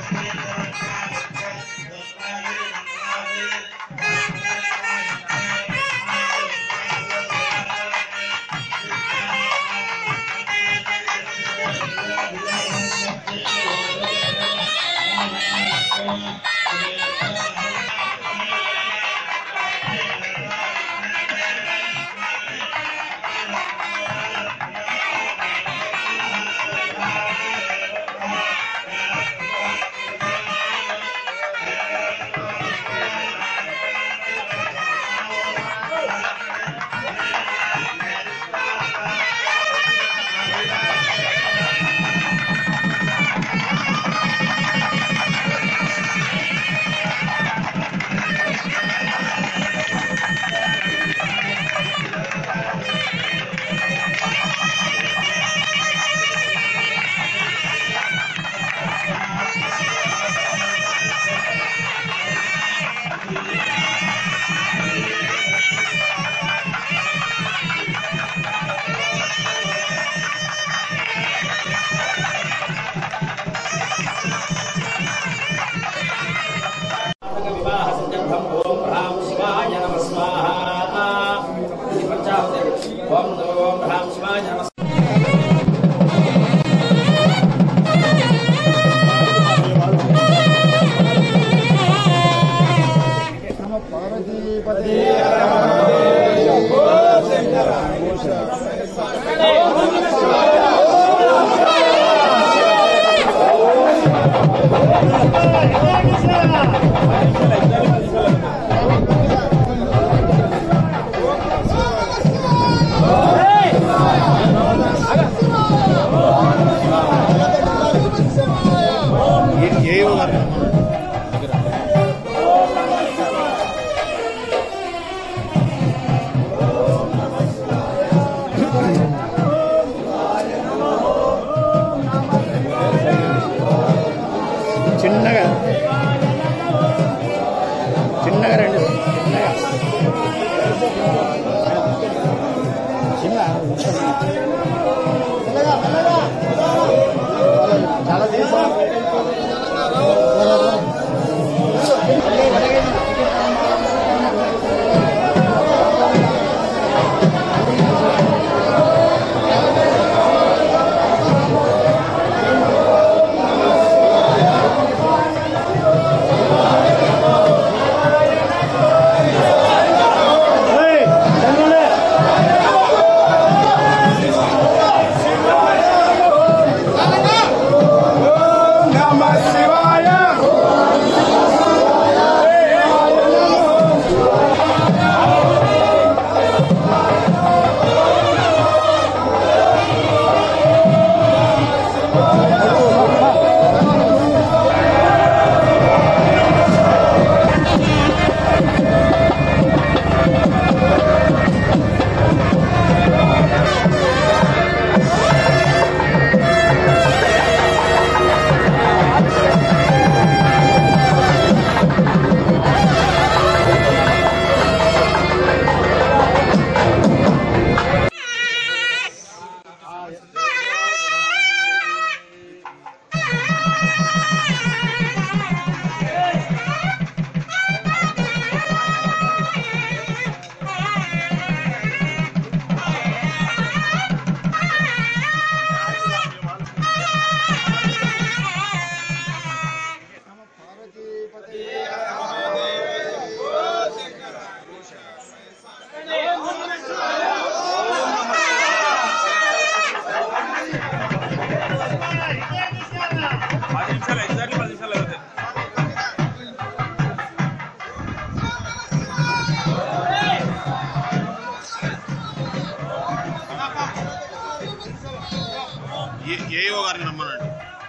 AO గారిని రమ్మనండి.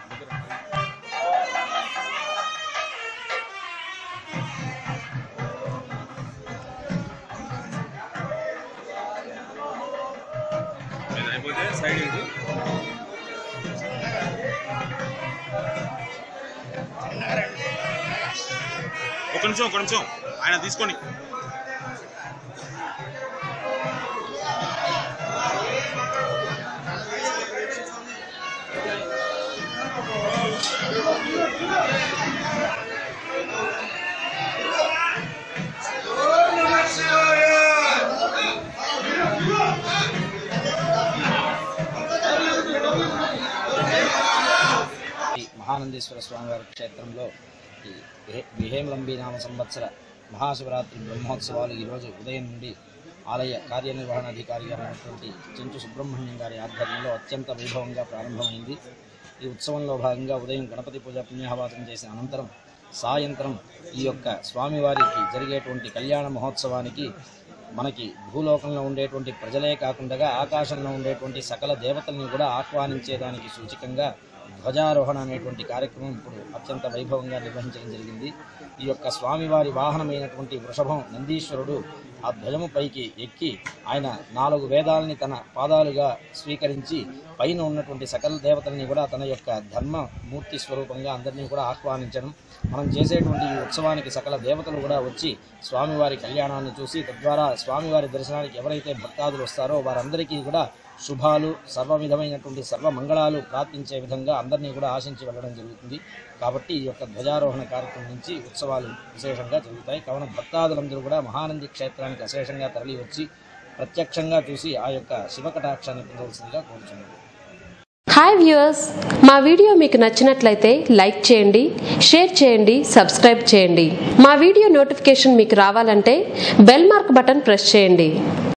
అయిపోతే సైడ్ ఏంటి ఒక నిమిషం ఆయన తీసుకొని మహానందేశ్వర స్వామివారి క్షేత్రంలో ఈ విహేమలంబి నామ సంవత్సర మహాశివరాత్రి బ్రహ్మోత్సవాలు ఈరోజు ఉదయం నుండి ఆలయ కార్యనిర్వహణాధికారి అయినటువంటి చెంచు సుబ్రహ్మణ్యం గారి ఆధ్వర్యంలో అత్యంత వైభవంగా ప్రారంభమైంది. ఈ ఉత్సవంలో భాగంగా ఉదయం గణపతి పూజ పుణ్యాహవాచనం చేసిన అనంతరం సాయంత్రం ఈ యొక్క స్వామివారికి జరిగేటువంటి కళ్యాణ మహోత్సవానికి మనకి భూలోకంలో ఉండేటువంటి ప్రజలే కాకుండా ఆకాశంలో ఉండేటువంటి సకల దేవతల్ని కూడా ఆహ్వానించేదానికి సూచికంగా ధ్వజారోహణ అనేటువంటి కార్యక్రమం ఇప్పుడు అత్యంత వైభవంగా నిర్వహించడం జరిగింది. ఈ యొక్క స్వామివారి వాహనమైనటువంటి వృషభం నందీశ్వరుడు ఆ ధ్వజము పైకి ఎక్కి ఆయన 4 వేదాలని తన పాదాలుగా స్వీకరించి పైన ఉన్నటువంటి సకల దేవతల్ని కూడా తన యొక్క ధర్మమూర్తి స్వరూపంగా అందరినీ కూడా ఆహ్వానించడం, మనం చేసేటువంటి ఈ ఉత్సవానికి సకల దేవతలు కూడా వచ్చి స్వామివారి కళ్యాణాన్ని చూసి తద్వారా స్వామివారి దర్శనానికి ఎవరైతే భక్తాదులు వస్తారో వారందరికీ కూడా శుభాలు సర్వ విధమైనటువంటి సర్వమంగళాలు ప్రార్థించే విధంగా అందరినీ కూడా ఆశించి వెళ్ళడం జరుగుతుంది. కాబట్టి ఈ యొక్క ధ్వజారోహణ కార్యక్రమం నుంచి ఉత్సవాలు విశేషంగా జరుగుతాయి. కావున భక్తాదులందరూ కూడా మహానంది క్షేత్రానికి అశేషంగా తరలి వచ్చి ప్రత్యక్షంగా చూసి ఆ యొక్క శివకటాక్షాన్ని పొందవలసిందిగా కోరుచున్నారు. హాయ్ వ్యూయర్స్, మా వీడియో మీకు నచ్చినట్లయితే లైక్ చేయండి, షేర్ చేయండి, సబ్స్క్రైబ్ చేయండి. మా వీడియో నోటిఫికేషన్ మీకు రావాలంటే బెల్ మార్క్ బటన్ ప్రెస్ చేయండి.